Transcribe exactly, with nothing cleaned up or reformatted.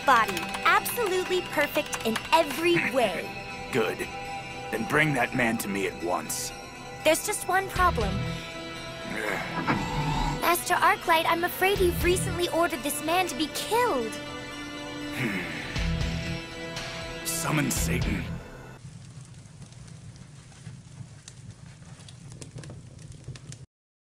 body. Absolutely perfect in every way. Good. Then bring that man to me at once. There's just one problem. Master Arclight, I'm afraid you've recently ordered this man to be killed. Summon Satan.